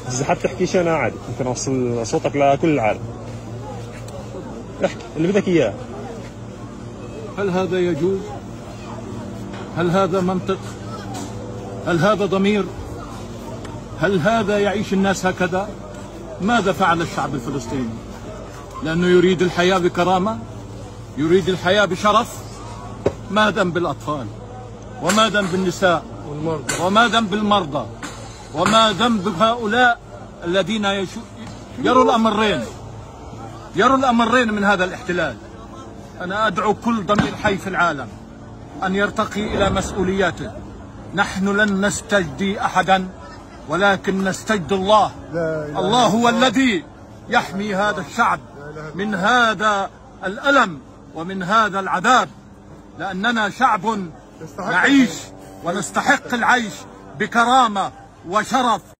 إذا حاب تحكي أنا عادي، ممكن أوصل صوتك لكل العالم. احكي اللي بدك إياه. هل هذا يجوز؟ هل هذا منطق؟ هل هذا ضمير؟ هل هذا يعيش الناس هكذا؟ ماذا فعل الشعب الفلسطيني؟ لأنه يريد الحياة بكرامة، يريد الحياة بشرف. ما ذنب الأطفال؟ وما ذنب النساء؟ وما ذنب المرضى؟ وما ذنب هؤلاء الذين يروا الأمرين من هذا الاحتلال؟ أنا أدعو كل ضمير حي في العالم أن يرتقي إلى مسؤولياته. نحن لن نستجدي أحدا، ولكن نستجدي الله. الله هو الذي يحمي هذا الشعب من هذا الألم ومن هذا العذاب، لأننا شعب نعيش ونستحق العيش بكرامة وشرف.